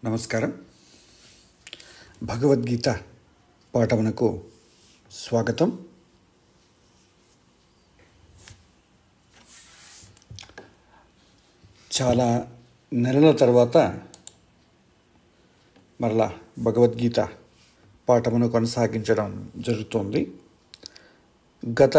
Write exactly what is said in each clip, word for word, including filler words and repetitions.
నమస్కారం. భగవద్గీత పాఠమునకు స్వాగతం. చాలా నెలల తర్వాత మరలా భగవద్గీత పాఠమును కొనసాగించడం జరుగుతోంది. గత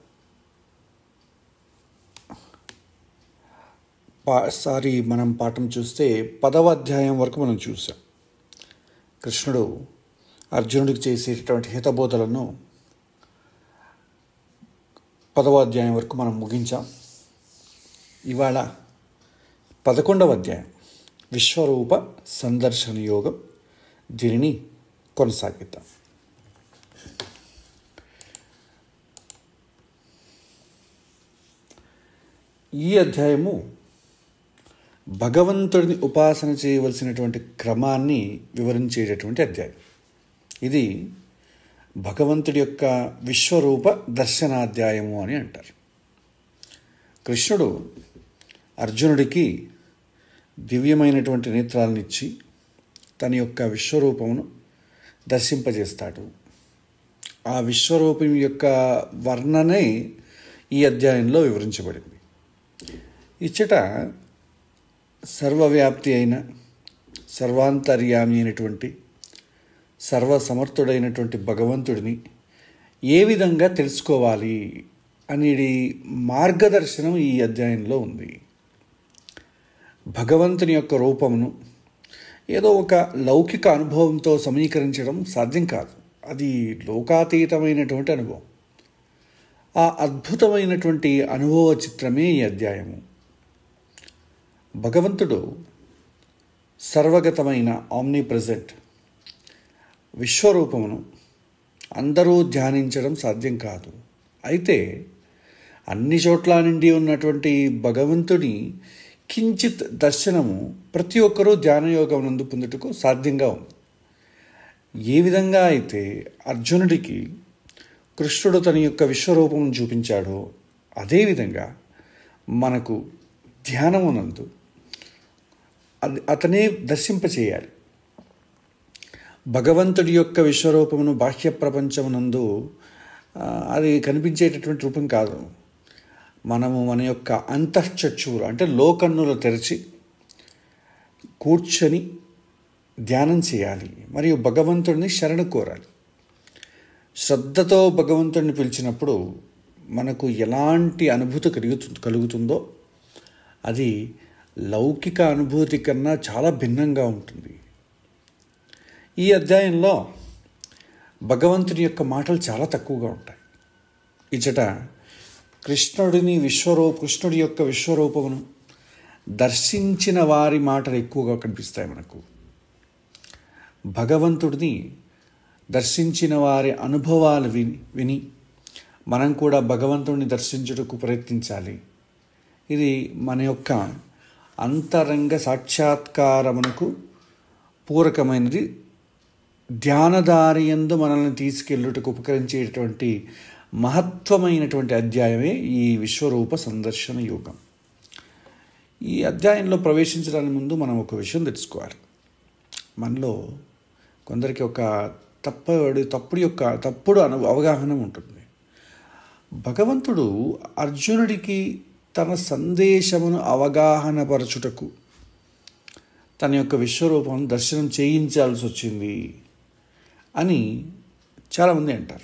సారి మనం పాఠం చూస్తే పదవ అధ్యాయం వరకు మనం చూసాం. కృష్ణుడు అర్జునుడికి చేసేటటువంటి హితబోధలను పదవ అధ్యాయం వరకు మనం ముగించాం. ఇవాళ పదకొండవ అధ్యాయం విశ్వరూప సందర్శన యోగం, దీనిని కొనసాగిద్దాం. ఈ అధ్యాయము భగవంతుడిని ఉపాసన చేయవలసినటువంటి క్రమాన్ని వివరించేటటువంటి అధ్యాయం. ఇది భగవంతుడి యొక్క విశ్వరూప దర్శనాధ్యాయము అని అంటారు. కృష్ణుడు అర్జునుడికి దివ్యమైనటువంటి నేత్రాలను ఇచ్చి తన యొక్క విశ్వరూపమును దర్శింపజేస్తాడు. ఆ విశ్వరూపం యొక్క వర్ణనే ఈ అధ్యాయంలో వివరించబడింది. ఇచ్చట సర్వవ్యాప్తి అయిన, సర్వాంతర్యామి అయినటువంటి, సర్వసమర్థుడైనటువంటి భగవంతుడిని ఏ విధంగా తెలుసుకోవాలి అనేది మార్గదర్శనం ఈ అధ్యాయంలో ఉంది. భగవంతుని యొక్క రూపమును ఏదో ఒక లౌకిక అనుభవంతో సమీకరించడం సాధ్యం కాదు. అది లోకాతీతమైనటువంటి అనుభవం. ఆ అద్భుతమైనటువంటి అనుభవ చిత్రమే ఈ అధ్యాయము. భగవంతుడు సర్వగతమైన ఆమ్ని ప్రెజెంట్ విశ్వరూపమును అందరూ ధ్యానించడం సాధ్యం కాదు. అయితే అన్ని చోట్ల నిండి ఉన్నటువంటి భగవంతుని కించిత్ దర్శనము ప్రతి ఒక్కరూ ధ్యానయోగం నందు పొందుటకు సాధ్యంగా ఉంది. ఏ విధంగా అయితే అర్జునుడికి కృష్ణుడు తన యొక్క విశ్వరూపం చూపించాడో అదేవిధంగా మనకు ధ్యానమునందు అది అతనే దర్శింపచేయాలి. భగవంతుడి యొక్క విశ్వరూపమును బాహ్య ప్రపంచమునందు అది కనిపించేటటువంటి రూపం కాదు. మనము మన యొక్క అంతఃచక్షువులు అంటే లోకన్నులు తెరిచి కూర్చొని ధ్యానం చేయాలి మరియు భగవంతుడిని శరణు కోరాలి. శ్రద్ధతో భగవంతుడిని పిలిచినప్పుడు మనకు ఎలాంటి అనుభూతి కలుగుతు కలుగుతుందో అది లౌకిక అనుభూతి కన్నా చాలా భిన్నంగా ఉంటుంది. ఈ అధ్యాయంలో భగవంతుని యొక్క మాటలు చాలా తక్కువగా ఉంటాయి. ఇచ్చట కృష్ణుడిని విశ్వరూప కృష్ణుడి యొక్క విశ్వరూపమును దర్శించిన వారి మాటలు ఎక్కువగా కనిపిస్తాయి మనకు. భగవంతుడిని దర్శించిన వారి అనుభవాలు విని విని మనం కూడా భగవంతుడిని దర్శించుటకు ప్రయత్నించాలి. ఇది మన యొక్క అంతరంగ సాక్షాత్కారమునకు పూరకమైనది. ధ్యానదారి యందు మనల్ని తీసుకెళ్ళుటకు ఉపకరించేటువంటి మహత్వమైనటువంటి అధ్యాయమే ఈ విశ్వరూప సందర్శన యోగం. ఈ అధ్యాయంలో ప్రవేశించడానికి ముందు మనం ఒక విషయం తెలుసుకోవాలి. మనలో కొందరికి ఒక తప్పడు తప్పుడు యొక్క తప్పుడు అను అవగాహన ఉంటుంది. భగవంతుడు అర్జునుడికి తన సందేశమును అవగాహనపరచుటకు తన యొక్క విశ్వరూపం దర్శనం చేయించాల్సి వచ్చింది అని చాలామంది అంటారు.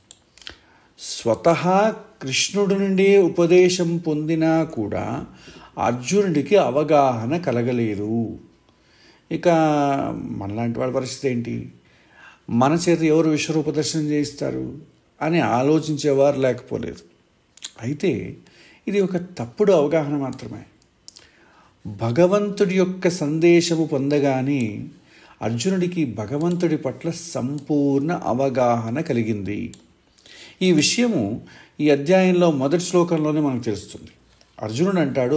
స్వతహా కృష్ణుడి నుండి ఉపదేశం పొందినా కూడా అర్జునుడికి అవగాహన కలగలేదు. ఇక మనలాంటి వాళ్ళ పరిస్థితి ఏంటి? మన చేత ఎవరు విశ్వరూప దర్శనం చేయిస్తారు అని ఆలోచించేవారు లేకపోలేదు. అయితే ఇది ఒక తప్పుడు అవగాహన మాత్రమే. భగవంతుడి యొక్క సందేశము పొందగానే అర్జునుడికి భగవంతుడి పట్ల సంపూర్ణ అవగాహన కలిగింది. ఈ విషయము ఈ అధ్యాయంలో మొదటి శ్లోకంలోనే మనకు తెలుస్తుంది. అర్జునుడు అంటాడు,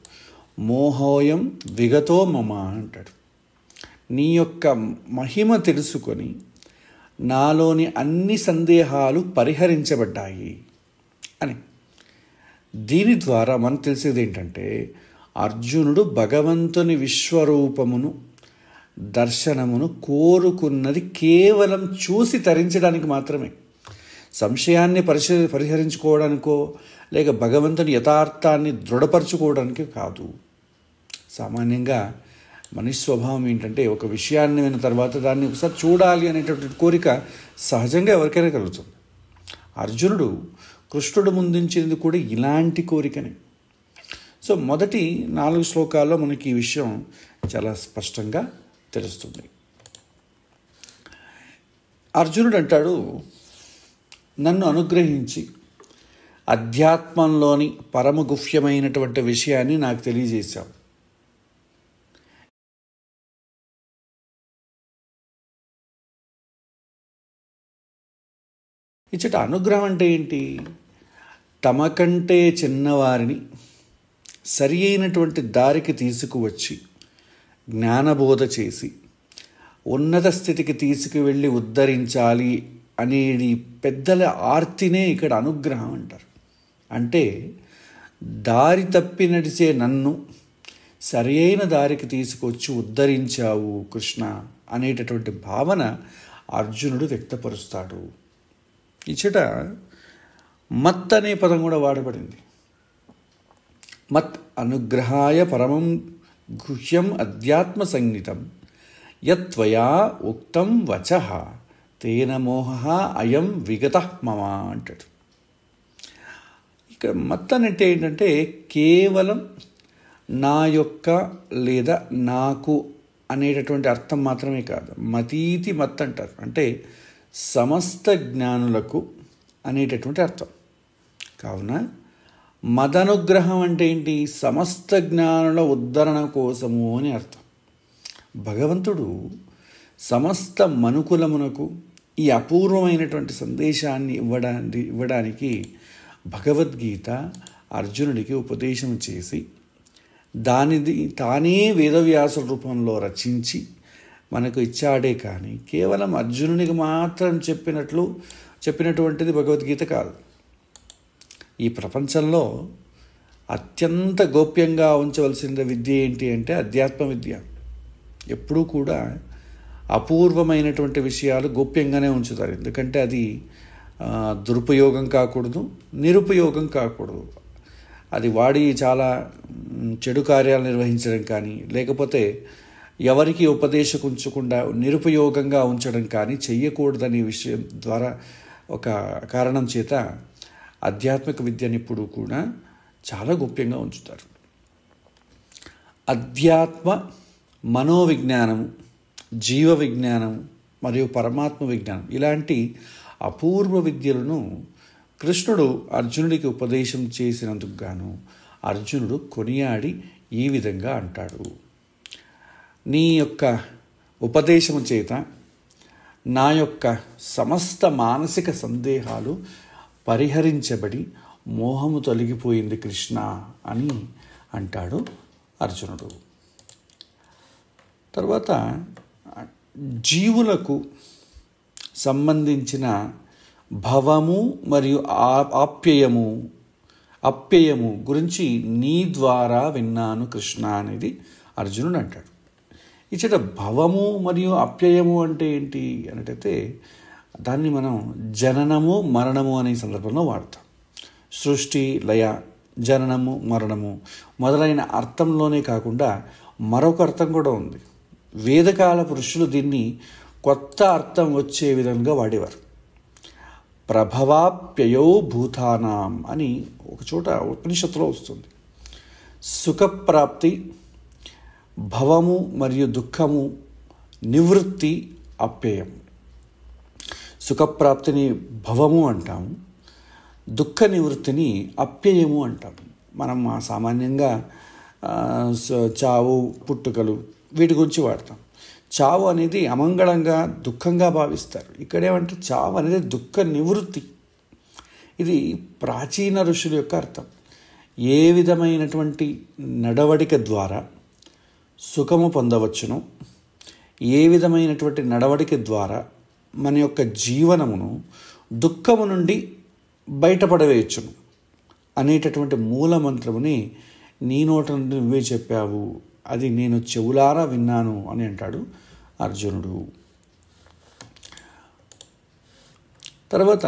మోహోయం విగతో మమ అంటాడు. నీ యొక్క మహిమ తెలుసుకొని నాలోని అన్ని సందేహాలు పరిహరించబడ్డాయి అని. దీని ద్వారా మనకు తెలిసేది ఏంటంటే అర్జునుడు భగవంతుని విశ్వరూపమును దర్శనమును కోరుకున్నది కేవలం చూసి తరించడానికి మాత్రమే. సంశయాన్ని పరిశ పరిహరించుకోవడానికో లేక భగవంతుని యథార్థాన్ని దృఢపరచుకోవడానికి కాదు. సామాన్యంగా మనిషి స్వభావం ఏంటంటే ఒక విషయాన్ని విన్న తర్వాత దాన్ని ఒకసారి చూడాలి అనేటటువంటి కోరిక సహజంగా ఎవరికైనా కలుగుతుంది. అర్జునుడు కృష్ణుడు ముందుంచింది కూడా ఇలాంటి కోరికనే. సో మొదటి నాలుగు శ్లోకాల్లో మనకి ఈ విషయం చాలా స్పష్టంగా తెలుస్తుంది. అర్జునుడు అంటాడు, నన్ను అనుగ్రహించి అధ్యాత్మంలోని పరమగుహ్యమైనటువంటి విషయాన్ని నాకు తెలియజేశావు. ఇచ్చట అనుగ్రహం అంటే ఏంటి? తమకంటే చిన్నవారిని సరి అయినటువంటి దారికి తీసుకువచ్చి జ్ఞానబోధ చేసి ఉన్నత స్థితికి తీసుకువెళ్ళి ఉద్ధరించాలి అనేది పెద్దల ఆర్తినే ఇక్కడ అనుగ్రహం అంటారు. అంటే దారి తప్పి నడిచే నన్ను సరి అయిన దారికి తీసుకొచ్చి ఉద్ధరించావు కృష్ణ అనేటటువంటి భావన అర్జునుడు వ్యక్తపరుస్తాడు. ఇచ్చట మత్ అనే పదం కూడా వాడబడింది. మత్ అనుగ్రహాయ పరమం గుహ్యం అధ్యాత్మ సంగీతం యత్వయా ఉక్తం వచః తేన మోహ అయం విగత మమ అంటాడు. ఇక్కడ మత్ అంటే ఏంటంటే కేవలం నా యొక్క లేదా నాకు అనేటటువంటి అర్థం మాత్రమే కాదు. మతీతి మత్ అంటారు, అంటే సమస్త జ్ఞానులకు అనేటటువంటి అర్థం. కావున మదనుగ్రహం అంటే ఏంటి? సమస్త జ్ఞానుల ఉద్ధరణ కోసము అని అర్థం. భగవంతుడు సమస్త మనుకులమునకు ఈ అపూర్వమైనటువంటి సందేశాన్ని ఇవ్వడానికి ఇవ్వడానికి భగవద్గీత అర్జునుడికి ఉపదేశం చేసి దానిది తానే వేదవ్యాస రూపంలో రచించి మనకు ఇచ్చాడే కానీ కేవలం అర్జునునికి మాత్రం చెప్పినట్లు చెప్పినటువంటిది భగవద్గీత కాదు. ఈ ప్రపంచంలో అత్యంత గోప్యంగా ఉంచవలసిన విద్య ఏంటి అంటే అధ్యాత్మ విద్య. ఎప్పుడూ కూడా అపూర్వమైనటువంటి విషయాలు గోప్యంగానే ఉంచుతారు. ఎందుకంటే అది దురుపయోగం కాకూడదు, నిరుపయోగం కాకూడదు. అది వాడి చాలా చెడు కార్యాలు నిర్వహించడం కానీ లేకపోతే ఎవరికి ఉపదేశకుంచకుండా నిరుపయోగంగా ఉంచడం కానీ చెయ్యకూడదనే విషయం ద్వారా ఒక కారణం చేత ఆధ్యాత్మిక విద్యను ఇప్పుడు కూడా చాలా గోప్యంగా ఉంచుతారు. అధ్యాత్మ మనోవిజ్ఞానము, జీవ విజ్ఞానం మరియు పరమాత్మ విజ్ఞానం ఇలాంటి అపూర్వ విద్యలను కృష్ణుడు అర్జునుడికి ఉపదేశం చేసినందుకు గాను అర్జునుడు కొనియాడి ఈ విధంగా అంటాడు, నీ యొక్క ఉపదేశము చేత నా యొక్క సమస్త మానసిక సందేహాలు పరిహరించబడి మోహము తొలగిపోయింది కృష్ణ అని అంటాడు అర్జునుడు. తర్వాత జీవులకు సంబంధించిన భవము మరియు ఆప్యయము అప్యయము గురించి నీ ద్వారా విన్నాను కృష్ణ అనేది అర్జునుడు అంటాడు. ఇచ్చట భవము మరియు అప్యయము అంటే ఏంటి అన్నట్టయితే దాన్ని మనం జననము మరణము అనే సందర్భంలో వాడతాం. సృష్టి లయ, జననము మరణము మొదలైన అర్థంలోనే కాకుండా మరొక అర్థం కూడా ఉంది. వేదకాల పురుషులు దీన్ని కొత్త అర్థం వచ్చే విధంగా వాడేవారు. ప్రభవాప్యయో భూతానాం అని ఒక చోట ఉపనిషత్తులో వస్తుంది. సుఖప్రాప్తి, భవము మరియు దుఃఖము నివృత్తి అప్యయం. సుఖప్రాప్తిని భవము అంటాము, దుఃఖ నివృత్తిని అప్యయము అంటాము. మనం సామాన్యంగా చావు పుట్టుకలు వీటి గురించి వాడతాం. చావు అనేది అమంగళంగా దుఃఖంగా భావిస్తారు. ఇక్కడేమంటే చావు అనేది దుఃఖ నివృత్తి. ఇది ప్రాచీన ఋషుల యొక్క అర్థం. ఏ విధమైనటువంటి నడవడిక ద్వారా సుఖము పొందవచ్చును, ఏ విధమైనటువంటి నడవడిక ద్వారా మన యొక్క జీవనమును దుఃఖము నుండి బయటపడవేయచ్చును అనేటటువంటి మూల మంత్రముని నీ నోట నుండి నువ్వే చెప్పావు, అది నేను చెవులారా విన్నాను అని అంటాడు అర్జునుడు. తర్వాత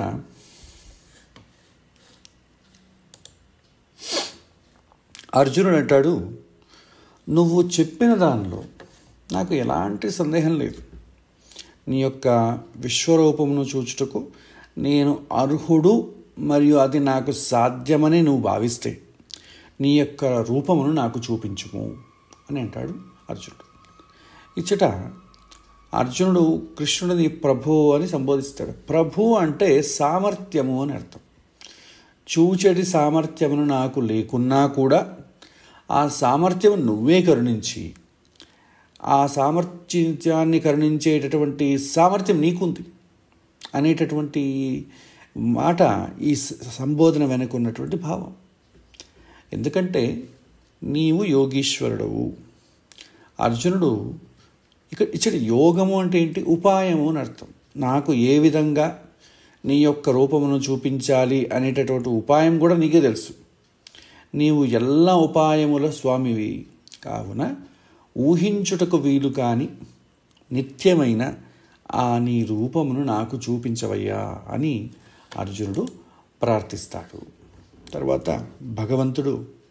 అర్జునుడు అంటాడు, నువ్వు చెప్పిన దానిలో నాకు ఎలాంటి సందేహం లేదు. నీ యొక్క విశ్వరూపమును చూచుటకు నేను అర్హుడు మరియు అది నాకు సాధ్యమని నువ్వు భావిస్తే నీ యొక్క రూపమును నాకు చూపించుము అని అంటాడు అర్జునుడు. ఇచ్చట అర్జునుడు కృష్ణుడిని ప్రభు అని సంబోధిస్తాడు. ప్రభు అంటే సామర్థ్యము అని అర్థం. చూచెడి సామర్థ్యమును నాకు లేకున్నా కూడా ఆ సామర్థ్యం నువ్వే కరుణించి ఆ సామర్థ్యాన్ని కరుణించేటటువంటి సామర్థ్యం నీకుంది అనేటటువంటి మాట ఈ సంబోధన వెనుక ఉన్నటువంటి భావం. ఎందుకంటే నీవు యోగీశ్వరుడవు. అర్జునుడు ఇక్కడ ఇచ్చటి యోగము అంటే ఏంటి? ఉపాయము అని అర్థం. నాకు ఏ విధంగా నీ యొక్క రూపమును చూపించాలి అనేటటువంటి ఉపాయం కూడా నీకే తెలుసు. నీవు ఎల్ల ఉపాయముల స్వామివి కావున ఊహించుటకు వీలు కాని నిత్యమైన ఆ నీ రూపమును నాకు చూపించవయ్యా అని అర్జునుడు ప్రార్థిస్తాడు. తర్వాత భగవంతుడు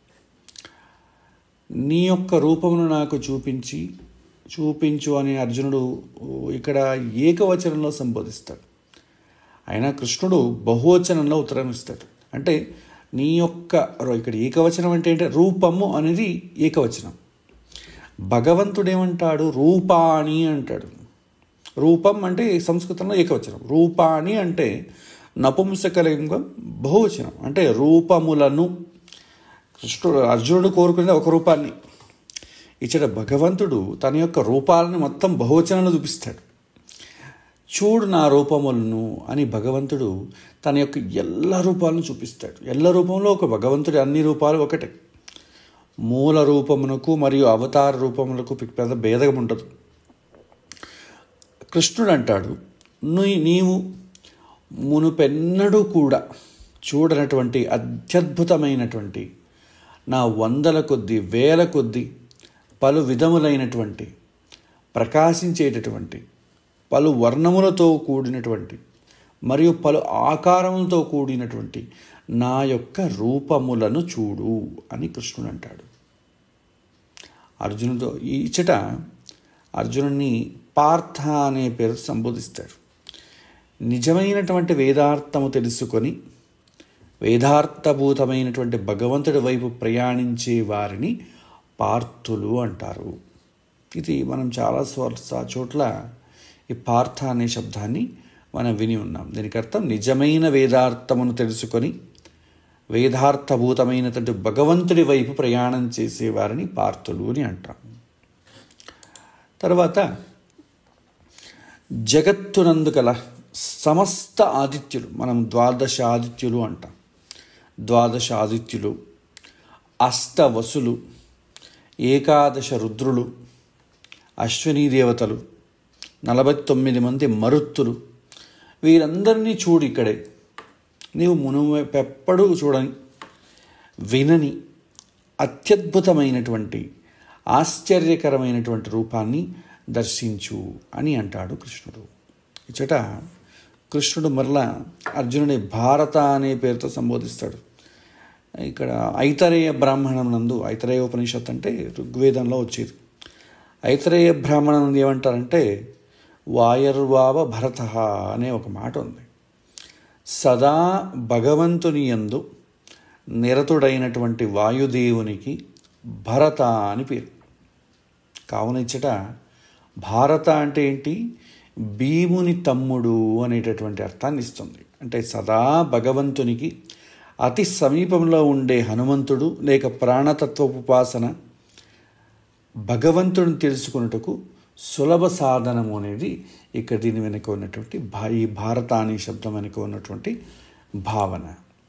నీ యొక్క రూపమును నాకు చూపించి చూపించు అని అర్జునుడు ఇక్కడ ఏకవచనంలో సంబోధిస్తాడు. అయినా కృష్ణుడు బహువచనంలో ఉత్తరం ఇస్తాడు. అంటే నీ యొక్క ఇక్కడ ఏకవచనం అంటే ఏంటంటే రూపము అనేది ఏకవచనం. భగవంతుడేమంటాడు? రూపాణి అంటాడు. రూపం అంటే సంస్కృతంలో ఏకవచనం. రూపాణి అంటే నపుంసకలింగం బహువచనం. అంటే రూపములను కృష్ణుడు అర్జునుడు కోరుకునేది ఒక రూపాన్ని. ఇచ్చట భగవంతుడు తన యొక్క రూపాలను మొత్తం బహువచనంలో చూపిస్తాడు. చూడు నా రూపములను అని భగవంతుడు తన యొక్క ఎల్ల రూపాలను చూపిస్తాడు. ఎల్ల రూపంలో ఒక భగవంతుడి అన్ని రూపాలు ఒకటే. మూల రూపమునకు మరియు అవతార రూపములకు పెద్ద భేదం ఉండదు. కృష్ణుడు అంటాడు, నీ నీవు మునుపెన్నడూ కూడా చూడనటువంటి అత్యద్భుతమైనటువంటి నా వందల కొద్ది వేల కొద్ది పలు విధములైనటువంటి ప్రకాశించేటటువంటి పలు వర్ణములతో కూడినటువంటి మరియు పలు ఆకారములతో కూడినటువంటి నా యొక్క రూపములను చూడు అని కృష్ణుడు అంటాడు. అర్జునుడితో ఈ ఇచ్చట అర్జునుడిని పార్థ అనే పేరు సంబోధిస్తాడు. నిజమైనటువంటి వేదార్థము తెలుసుకొని వేదార్థభూతమైనటువంటి భగవంతుడి వైపు ప్రయాణించే వారిని పార్థులు అంటారు. ఇది మనం చాలా చోట్ల ఈ పార్థ అనే శబ్దాన్ని మనం విని ఉన్నాం. దీనికి అర్థం నిజమైన వేదార్థమును తెలుసుకొని వేదార్థభూతమైనటువంటి భగవంతుడి వైపు ప్రయాణం చేసేవారిని పార్థులు అని అంటాం. తర్వాత జగత్తునందు గల సమస్త ఆదిత్యులు, మనం ద్వాదశ ఆదిత్యులు అంటాం. ద్వాదశ ఆదిత్యులు, అష్టవసులు, ఏకాదశ రుద్రులు, అశ్వినీ దేవతలు, నలభై తొమ్మిది మంది మరుత్తులు, వీరందరినీ చూడు ఇక్కడే. నీవు మునుపెప్పుడు చూడని వినని అత్యద్భుతమైనటువంటి ఆశ్చర్యకరమైనటువంటి రూపాన్ని దర్శించు అని అంటాడు కృష్ణుడు. ఇచ్చట కృష్ణుడు మరలా అర్జునుడి భారత అనే పేరుతో సంబోధిస్తాడు. ఇక్కడ ఐతరేయ బ్రాహ్మణం నందు, ఐతరేయ ఉపనిషత్ అంటే ఋగ్వేదంలో వచ్చేది. ఐతరేయ బ్రాహ్మణం నందు ఏమంటారంటే వాయర్వావ భరత అనే ఒక మాట ఉంది. సదా భగవంతుని యందు నిరతుడైనటువంటి వాయుదేవునికి భరత అని పేరు. కావున ఇచ్చట భారత అంటే ఏంటి? భీముని తమ్ముడు అనేటటువంటి అర్థాన్ని ఇస్తుంది. అంటే సదా భగవంతునికి అతి సమీపంలో ఉండే హనుమంతుడు లేక ప్రాణతత్వోపాసన భగవంతుడిని తెలుసుకున్నటకు సులభ సాధనము అనేది ఇక్కడ దీని వెనుక ఉన్నటువంటి భా ఈ భారత అనే శబ్దం వెనుక ఉన్నటువంటి భావన.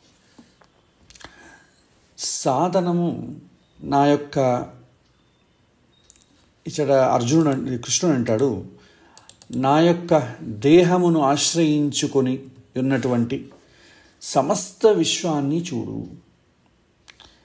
సాధనము నా యొక్క ఇక్కడ అర్జునుడు కృష్ణుడు అంటాడు, నా యొక్క దేహమును ఆశ్రయించుకొని ఉన్నటువంటి సమస్త విశ్వాన్ని చూడు.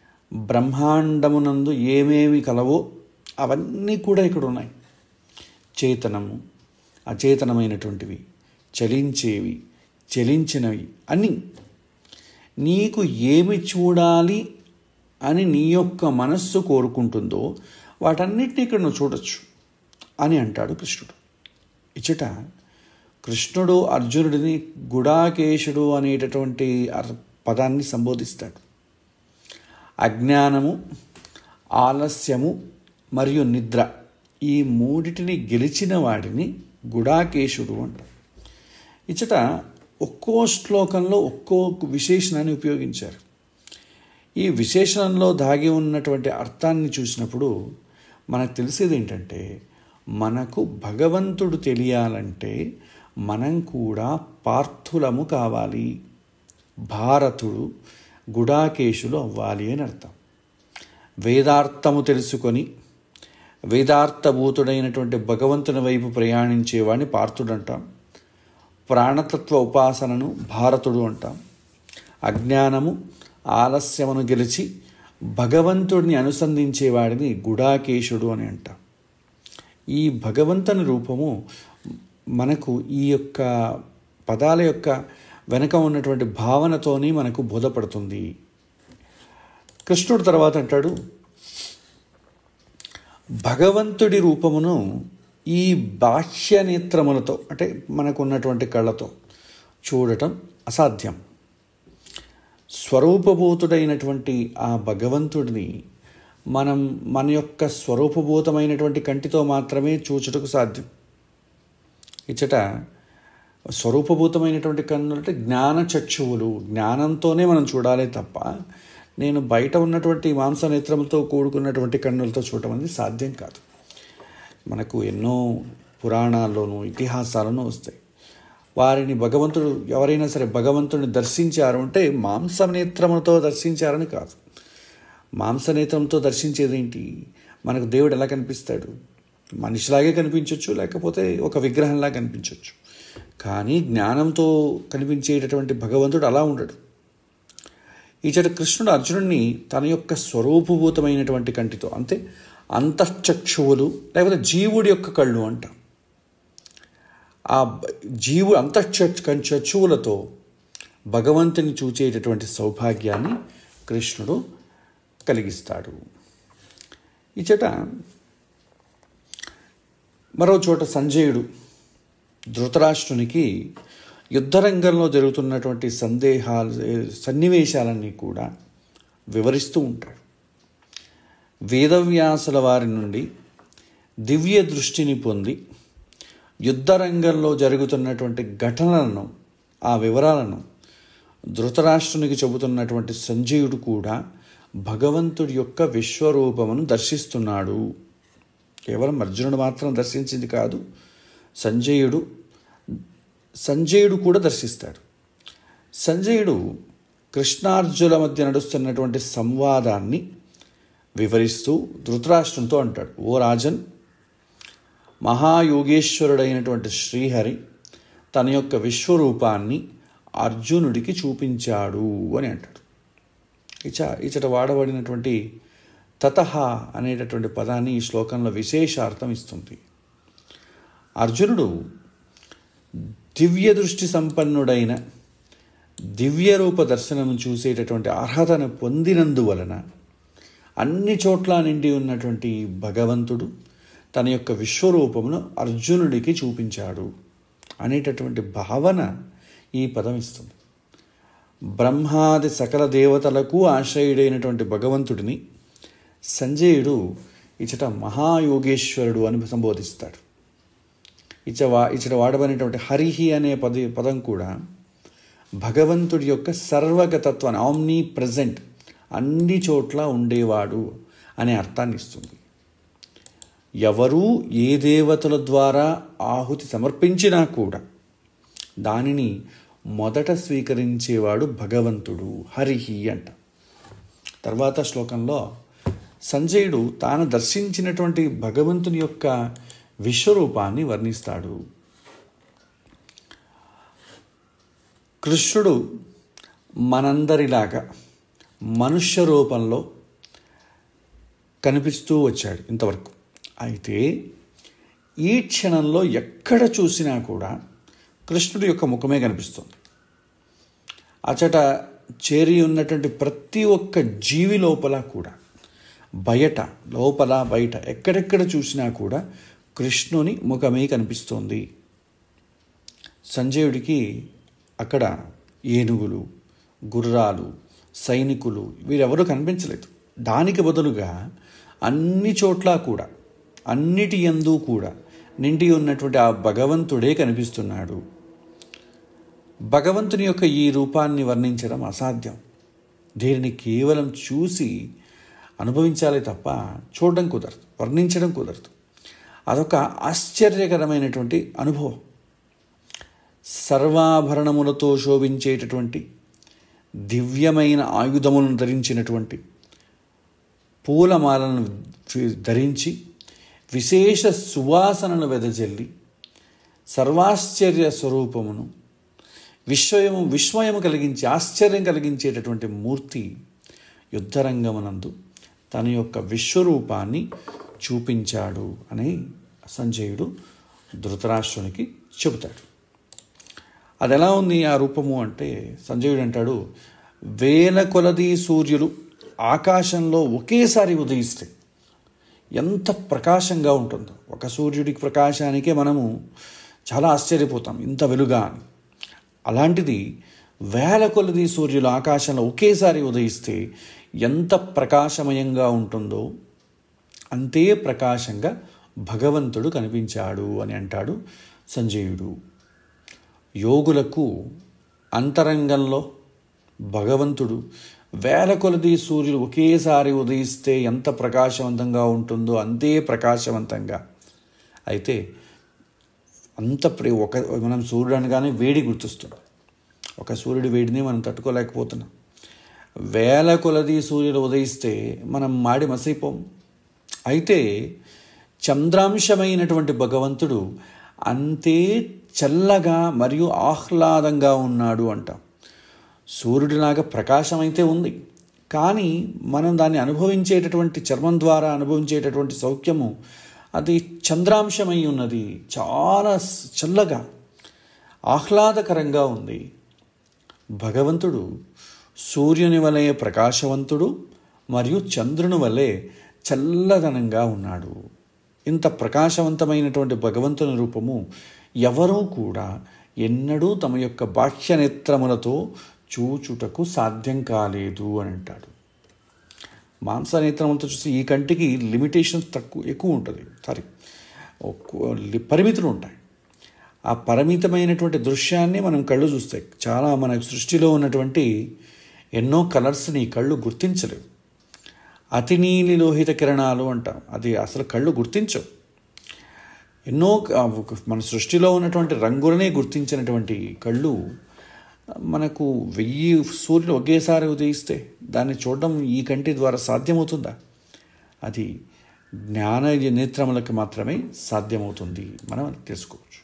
బ్రహ్మాండమునందు ఏమేమి కలవో అవన్నీ కూడా ఇక్కడ ఉన్నాయి. చేతనము, అచేతనమైనటువంటివి, చలించేవి, చలించినవి అన్నీ నీకు ఏమి చూడాలి అని నీ యొక్క మనస్సు కోరుకుంటుందో వాటన్నిటిని ఇక్కడ నువ్వు చూడొచ్చు అని అంటాడు కృష్ణుడు. ఇచ్చట కృష్ణుడు అర్జునుడిని గుడాకేశుడు అనేటటువంటి పదాన్ని సంబోధిస్తాడు. అజ్ఞానము, ఆలస్యము మరియు నిద్ర ఈ మూడిటిని గెలిచిన వాడిని గుడాకేశుడు అంటారు. ఇచ్చట ఒక్కో శ్లోకంలో ఒక్కో విశేషణాన్ని ఉపయోగించారు. ఈ విశేషణంలో దాగి ఉన్నటువంటి అర్థాన్ని చూసినప్పుడు మనకు తెలిసేది ఏంటంటే, మనకు భగవంతుడు తెలియాలంటే మనం కూడా పార్థులము కావాలి, భారతుడు గుడాకేశులు అవ్వాలి అని అర్థం. వేదార్థము తెలుసుకొని వేదార్థభూతుడైనటువంటి భగవంతుని వైపు ప్రయాణించేవాడిని పార్థుడు అంటాం. ప్రాణతత్వ ఉపాసనను భారతుడు అంటాం. అజ్ఞానము, ఆలస్యమును గెలిచి భగవంతుడిని అనుసంధించేవాడిని గుడాకేశుడు అని అంటాం. ఈ భగవంతుని రూపము మనకు ఈ యొక్క పదాల యొక్క వెనక ఉన్నటువంటి భావనతోని మనకు బోధపడుతుంది. కృష్ణుడు తర్వాత అంటాడు, భగవంతుడి రూపమును ఈ బాహ్య నేత్రములతో అంటే మనకు ఉన్నటువంటి కళ్ళతో చూడటం అసాధ్యం. స్వరూపభూతుడైనటువంటి ఆ భగవంతుడిని మనం మన యొక్క స్వరూపభూతమైనటువంటి కంటితో మాత్రమే చూచుటకు సాధ్యం. ఇచ్చట స్వరూపభూతమైనటువంటి కన్నులు అంటే జ్ఞాన చక్షువులు, జ్ఞానంతోనే మనం చూడాలి తప్ప నేను బయట ఉన్నటువంటి మాంసనేత్రములతో కూడుకున్నటువంటి కన్నులతో చూడటం అనేది సాధ్యం కాదు. మనకు ఎన్నో పురాణాల్లోనూ ఇతిహాసాలను వస్తాయి. వారిని భగవంతుడు ఎవరైనా సరే భగవంతుడిని దర్శించారు అంటే మాంసనేత్రములతో దర్శించారని కాదు. మాంసనేత్రంతో దర్శించేదేంటి? మనకు దేవుడు ఎలా కనిపిస్తాడు? మనిషిలాగే కనిపించవచ్చు, లేకపోతే ఒక విగ్రహంలా కనిపించవచ్చు. కానీ జ్ఞానంతో కనిపించేటటువంటి భగవంతుడు అలా ఉండడు. ఈచట కృష్ణుడు అర్జునుడిని తన యొక్క స్వరూపభూతమైనటువంటి కంటితో అంటే అంతఃచక్షువులు లేకపోతే జీవుడి యొక్క కళ్ళు అంటాం. ఆ జీవు అంతఃచక్షువులతో భగవంతుని చూచేటటువంటి సౌభాగ్యాన్ని కృష్ణుడు కలిగిస్తాడు. ఇచ్చట మరో చోట సంజయుడు ధృతరాష్ట్రునికి యుద్ధరంగంలో జరుగుతున్నటువంటి సందేహాలు సన్నివేశాలన్నీ కూడా వివరిస్తూ ఉంటాడు. వేదవ్యాసుల వారి నుండి దివ్య దృష్టిని పొంది యుద్ధరంగంలో జరుగుతున్నటువంటి ఘటనలను ఆ వివరాలను ధృతరాష్ట్రునికి చెబుతున్నటువంటి సంజయుడు కూడా భగవంతుడి యొక్క విశ్వరూపమును దర్శిస్తున్నాడు. కేవలం అర్జునుడు మాత్రం దర్శించింది కాదు, సంజయుడు సంజయుడు కూడా దర్శిస్తాడు. సంజయుడు కృష్ణార్జునుల మధ్య నడుస్తున్నటువంటి సంవాదాన్ని వివరిస్తూ ధృతరాష్ట్రంతో అంటాడు, ఓ రాజన్, మహాయోగేశ్వరుడైనటువంటి శ్రీహరి తన యొక్క విశ్వరూపాన్ని అర్జునుడికి చూపించాడు అని అంటాడు. ఇచ ఇచట వాడబడినటువంటి తతహ అనేటటువంటి పదాన్ని ఈ శ్లోకంలో విశేషార్థం ఇస్తుంది. అర్జునుడు దివ్య దృష్టి సంపన్నుడైన దివ్య రూప దర్శనం చూసేటటువంటి అర్హతను పొందినందువలన అన్ని చోట్ల నిండి ఉన్నటువంటి భగవంతుడు తన యొక్క విశ్వరూపమును అర్జునుడికి చూపించాడు అనేటటువంటి భావన ఈ పదం ఇస్తుంది. బ్రహ్మాది సకల దేవతలకు ఆశ్రయుడైనటువంటి భగవంతుడిని సంజయుడు ఇచ్చట మహాయోగేశ్వరుడు అని సంబోధిస్తాడు. ఇచ్చ వా ఇచ్చట వాడబడినటువంటి హరిహి అనే పద పదం కూడా భగవంతుడి యొక్క సర్వగతత్వాన్ని, ఆమ్నీ ప్రజెంట్, అన్ని చోట్ల ఉండేవాడు అనే అర్థాన్ని ఇస్తుంది. ఎవరూ ఏ దేవతల ద్వారా ఆహుతి సమర్పించినా కూడా దానిని మొదట స్వీకరించేవాడు భగవంతుడు, హరిహి అంట. తర్వాత శ్లోకంలో సంజయుడు తాను దర్శించినటువంటి భగవంతుని యొక్క విశ్వరూపాన్ని వర్ణిస్తాడు. కృష్ణుడు మనందరిలాగా మనుష్య రూపంలో కనిపిస్తూ వచ్చాడు ఇంతవరకు. అయితే ఈ క్షణంలో ఎక్కడ చూసినా కూడా కృష్ణుడి యొక్క ముఖమే కనిపిస్తుంది. అచట చేరి ఉన్నటువంటి ప్రతి ఒక్క జీవి లోపల కూడా, బయట లోపల బయట ఎక్కడెక్కడ చూసినా కూడా కృష్ణుని ముఖమే కనిపిస్తోంది. సంజయుడికి అక్కడ ఏనుగులు, గుర్రాలు, సైనికులు వీరెవరూ కనిపించలేదు. దానికి బదులుగా అన్ని చోట్ల కూడా, అన్నిటి యందు కూడా నిండి ఉన్నటువంటి ఆ భగవంతుడే కనిపిస్తున్నాడు. భగవంతుని యొక్క ఈ రూపాన్ని వర్ణించడం అసాధ్యం. దీనిని కేవలం చూసి అనుభవించాలి తప్ప చూడడం కుదరదు, వర్ణించడం కుదరదు. అదొక ఆశ్చర్యకరమైనటువంటి అనుభవం. సర్వాభరణములతో శోభించేటటువంటి దివ్యమైన ఆయుధములను ధరించినటువంటి, పూలమాలను ధరించి విశేష సువాసనను వెదజల్లి సర్వాశ్చర్య స్వరూపమును విస్మయము విస్మయము కలిగించి ఆశ్చర్యం కలిగించేటటువంటి మూర్తి యుద్ధరంగమునందు తన యొక్క విశ్వరూపాన్ని చూపించాడు అని సంజయుడు ధృతరాష్ట్రునికి చెబుతాడు. అది ఎలా ఉంది ఆ రూపము అంటే, సంజయుడు అంటాడు, వేల కొలది సూర్యులు ఆకాశంలో ఒకేసారి ఉదయిస్తాయి. ఎంత ప్రకాశంగా ఉంటుందో! ఒక సూర్యుడి ప్రకాశానికే మనము చాలా ఆశ్చర్యపోతాం, ఇంత వెలుగా అని. అలాంటిది వేల కొలది సూర్యులు ఆకాశంలో ఒకేసారి ఉదయిస్తే ఎంత ప్రకాశమయంగా ఉంటుందో అంతే ప్రకాశంగా భగవంతుడు కనిపించాడు అని అంటాడు సంజయుడు. యోగులకు అంతరంగంలో భగవంతుడు వేల కొలది సూర్యులు ఒకేసారి ఉదయిస్తే ఎంత ప్రకాశవంతంగా ఉంటుందో అంతే ప్రకాశవంతంగా. అయితే అంత ప్రే ఒక మనం సూర్యుడు అనగానే వేడి గుర్తొస్తుంది. ఒక సూర్యుడి వేడిని మనం తట్టుకోలేకపోతున్నాం. వేల కొలది సూర్యులు ఉదయిస్తే మనం మాడి మసైపోం. అయితే చంద్రాంశమైనటువంటి భగవంతుడు అంతే చల్లగా మరియు ఆహ్లాదంగా ఉన్నాడు అంటాం. సూర్యుడిలాగా ప్రకాశం అయితే ఉంది, కానీ మనం దాన్ని అనుభవించేటటువంటి చర్మం ద్వారా అనుభవించేటటువంటి సౌఖ్యము అది చంద్రాంశమై ఉన్నది. చాలా చల్లగా ఆహ్లాదకరంగా ఉంది. భగవంతుడు సూర్యుని వలె ప్రకాశవంతుడు మరియు చంద్రుని వలె చల్లదనంగా ఉన్నాడు. ఇంత ప్రకాశవంతమైనటువంటి భగవంతుని రూపము ఎవరూ కూడా ఎన్నడూ తమ యొక్క బాహ్య నేత్రములతో చూచుటకు సాధ్యం కాలేదు అని అంటాడు. మాంస నేత్రములతో చూసి ఈ కంటికి లిమిటేషన్స్ తక్కువ ఎక్కువ ఉంటుంది, సారీ పరిమితులు ఉంటాయి. ఆ పరిమితమైనటువంటి దృశ్యాన్ని మనం కళ్ళు చూస్తాయి. చాలా మన సృష్టిలో ఉన్నటువంటి ఎన్నో కలర్స్ని కళ్ళు గుర్తించలేవు. అతి నీలి లోహిత కిరణాలు అంటాం, అది అసలు కళ్ళు గుర్తించవు. ఎన్నో మన సృష్టిలో ఉన్నటువంటి రంగులనే గుర్తించినటువంటి కళ్ళు మనకు వెయ్యి సూర్యులు ఒకేసారి ఉదయిస్తే దాన్ని చూడడం ఈ కంటి ద్వారా సాధ్యమవుతుందా? అది జ్ఞాన నేత్రములకు మాత్రమే సాధ్యమవుతుంది, మనం తెలుసుకోవచ్చు.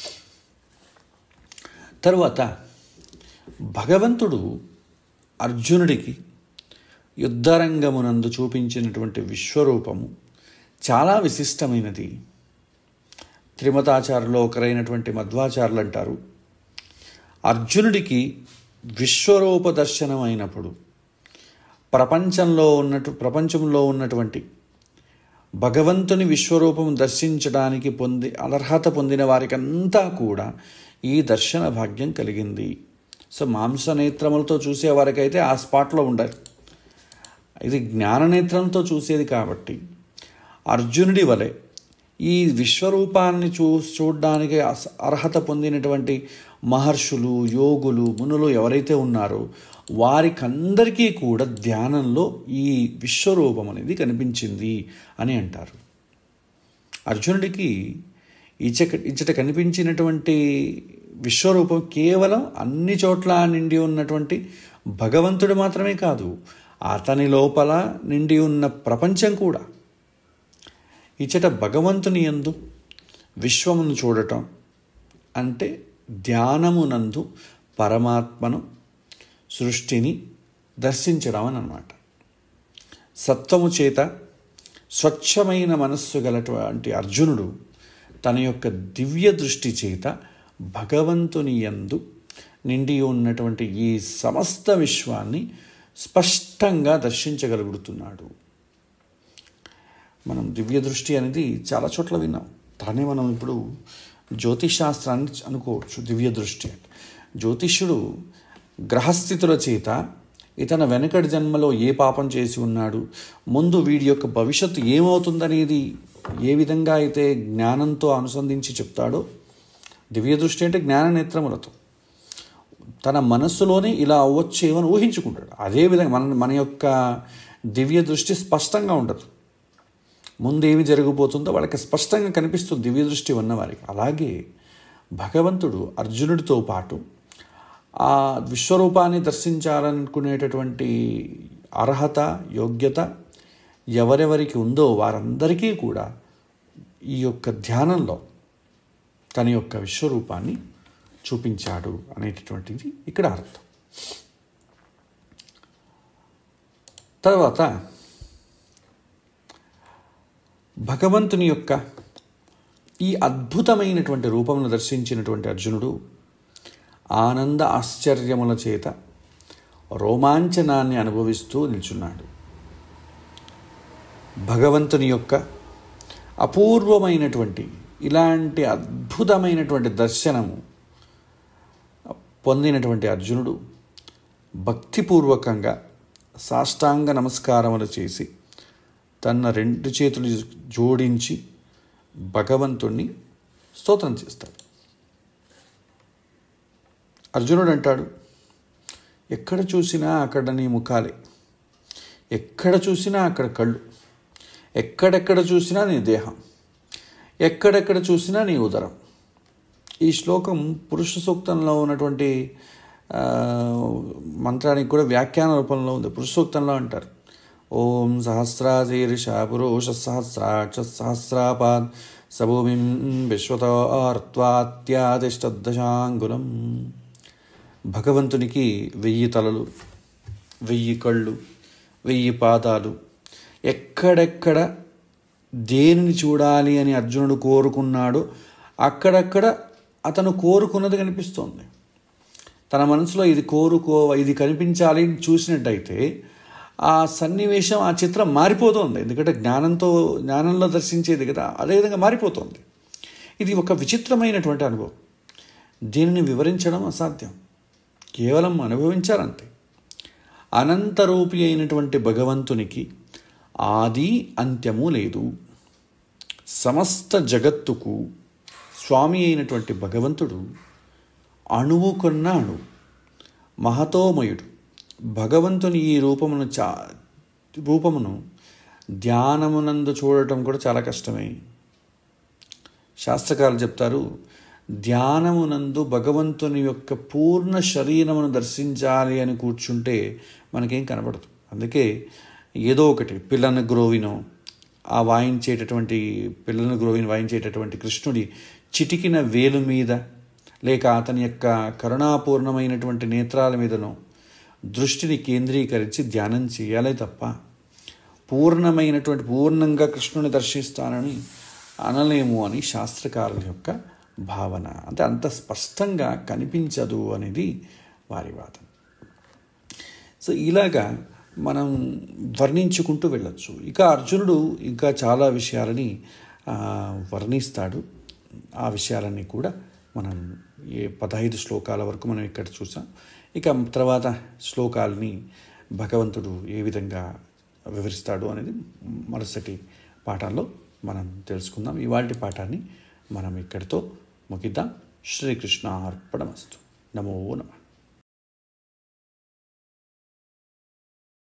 తరువాత భగవంతుడు అర్జునుడికి యుద్ధరంగమునందు చూపించినటువంటి విశ్వరూపము చాలా విశిష్టమైనది. త్రిమతాచారులో ఒకరైనటువంటి మధ్వాచారులు అంటారు, అర్జునుడికి విశ్వరూప దర్శనం అయినప్పుడు ప్రపంచంలో ఉన్నట్టు ప్రపంచంలో ఉన్నటువంటి భగవంతుని విశ్వరూపం దర్శించడానికి పొంది అర్హత పొందిన వారికంతా కూడా ఈ దర్శన భాగ్యం కలిగింది. సో మాంస నేత్రములతో చూసేవారికైతే ఆ స్పాట్లో ఉండాలి. ఇది జ్ఞాననేత్రంతో చూసేది కాబట్టి అర్జునుడి వలె ఈ విశ్వరూపాన్ని చూ చూడడానికి అర్హత పొందినటువంటి మహర్షులు, యోగులు, మునులు ఎవరైతే ఉన్నారో వారికందరికీ కూడా ధ్యానంలో ఈ విశ్వరూపం అనేది కనిపించింది అని అంటారు. అర్జునుడికి ఇచ్చట ఇచ్చట కనిపించినటువంటి విశ్వరూపం కేవలం అన్ని చోట్ల నిండి ఉన్నటువంటి భగవంతుడు మాత్రమే కాదు, అతని లోపల నిండి ఉన్న ప్రపంచం కూడా. ఇచ్చట భగవంతుని యందు విశ్వమును చూడటం అంటే ధ్యానమునందు పరమాత్మను, సృష్టిని దర్శించడం అని అన్నమాట. సత్వము చేత స్వచ్ఛమైన మనస్సు గలటువంటి అర్జునుడు తన యొక్క దివ్య దృష్టి చేత భగవంతుని యందు నిండి ఉన్నటువంటి ఈ సమస్త విశ్వాన్ని స్పష్టంగా దర్శించగలుగుతున్నాడు. మనం దివ్య దృష్టి అనేది చాలా చోట్ల విన్నాం. దాన్ని మనం ఇప్పుడు జ్యోతిష్ శాస్త్రాన్ని అనుకోవచ్చు. దివ్య దృష్టి అంటే జ్యోతిష్యుడు గ్రహస్థితుల చేత ఇతను వెనకటి జన్మలో ఏ పాపం చేసి ఉన్నాడు, ముందు వీడి యొక్క భవిష్యత్తు ఏమవుతుందనేది ఏ విధంగా అయితే జ్ఞానంతో అనుసంధించి చెప్తాడో, దివ్య దృష్టి అంటే జ్ఞాన నేత్రములతో తన మనస్సులోనే ఇలా అవ్వచ్చేమని ఊహించుకుంటాడు. అదేవిధంగా మన మన యొక్క దివ్య దృష్టి స్పష్టంగా ఉండదు. ముందేమి జరగబోతుందో వాళ్ళకి స్పష్టంగా కనిపిస్తుంది దివ్య దృష్టి ఉన్నవారికి. అలాగే భగవంతుడు అర్జునుడితో పాటు ఆ విశ్వరూపాన్ని దర్శించాలనుకునేటటువంటి అర్హత, యోగ్యత ఎవరెవరికి ఉందో వారందరికీ కూడా ఈ యొక్క ధ్యానంలో తన యొక్క విశ్వరూపాన్ని చూపించాడు అనేటటువంటిది ఇక్కడ అర్థం. తర్వాత భగవంతుని యొక్క ఈ అద్భుతమైనటువంటి రూపమును దర్శించినటువంటి అర్జునుడు ఆనంద ఆశ్చర్యముల చేత రోమాంచనాన్ని అనుభవిస్తూ నిల్చున్నాడు. భగవంతుని యొక్క అపూర్వమైనటువంటి ఇలాంటి అద్భుతమైనటువంటి దర్శనము పొందినటువంటి అర్జునుడు భక్తిపూర్వకంగా సాష్టాంగ నమస్కారములు చేసి తన రెండు చేతులు జోడించి భగవంతుణ్ణి స్తోత్రం చేస్తాడు. అర్జునుడు అంటాడు, ఎక్కడ చూసినా అక్కడ నీ ముఖాలే, ఎక్కడ చూసినా అక్కడ కళ్ళు, ఎక్కడెక్కడ చూసినా నీ దేహం, ఎక్కడెక్కడ చూసినా నీ ఉదరం. ఈ శ్లోకం పురుష సూక్తంలో ఉన్నటువంటి మంత్రానికి కూడా వ్యాఖ్యాన రూపంలో ఉంది. పురుష సూక్తంలో అంటారు, ఓం సహస్రాశీర్ష పురుష సహస్రాక్ష సహస్రాపాద్ సభూమిం విశ్వతో అర్త్వాత్యాదిష్టదశాంగులం. భగవంతునికి వెయ్యి తలలు, వెయ్యి కళ్ళు, వెయ్యి పాదాలు. ఎక్కడెక్కడ దేనిని చూడాలి అని అర్జునుడు కోరుకున్నాడు అక్కడక్కడ అతను కోరుకున్నది కనిపిస్తోంది. తన మనసులో ఇది కోరుకో ఇది కనిపించాలి చూసినట్టయితే ఆ సన్నివేశం, ఆ చిత్రం మారిపోతుంది. ఎందుకంటే జ్ఞానంతో జ్ఞానంలో దర్శించేది కదా, అదేవిధంగా మారిపోతుంది. ఇది ఒక విచిత్రమైనటువంటి అనుభవం. దీనిని వివరించడం అసాధ్యం, కేవలం అనుభవించాలంతే. అనంతరూపి అయినటువంటి భగవంతునికి ఆది అంత్యము లేదు. సమస్త జగత్తుకు స్వామి అయినటువంటి భగవంతుడు అణువు కొన్న అణువు, మహతోమయుడు. భగవంతుని ఈ రూపమును చా రూపమును ధ్యానమునందు చూడటం కూడా చాలా కష్టమే. శాస్త్రకారులు చెప్తారు, ధ్యానమునందు భగవంతుని యొక్క పూర్ణ శరీరమును దర్శించాలి అని కూర్చుంటే మనకేం కనబడదు. అందుకే ఏదో ఒకటి పిల్లను గ్రోవినో, ఆ వాయించేటటువంటి పిల్లను గ్రోవిని వాయించేటటువంటి కృష్ణుడి చిటికిన వేలు మీద, లేక అతని యొక్క కరుణాపూర్ణమైనటువంటి నేత్రాల మీదనో దృష్టిని కేంద్రీకరించి ధ్యానం చేయాలే తప్ప పూర్ణమైనటువంటి పూర్ణంగా కృష్ణుని దర్శిస్తానని అనలేము అని శాస్త్రకారుల యొక్క భావన. అంటే అంత స్పష్టంగా కనిపించదు అనేది వారి వాదన. సో ఇలాగా మనం వర్ణించుకుంటూ వెళ్ళచ్చు. ఇక అర్జునుడు ఇంకా చాలా విషయాలని వర్ణిస్తాడు. ఆ విషయాలన్నీ కూడా మనం ఏ పదహైదు శ్లోకాల వరకు మనం ఇక్కడ చూసాం. ఇక తర్వాత శ్లోకాలని భగవంతుడు ఏ విధంగా వివరిస్తాడు అనేది మరుసటి పాఠాల్లో మనం తెలుసుకుందాం. ఇవాల్టి పాఠాన్ని మనం ఇక్కడితో ముగిద్దాం. శ్రీకృష్ణ అర్పణమస్తు. నమో నమః.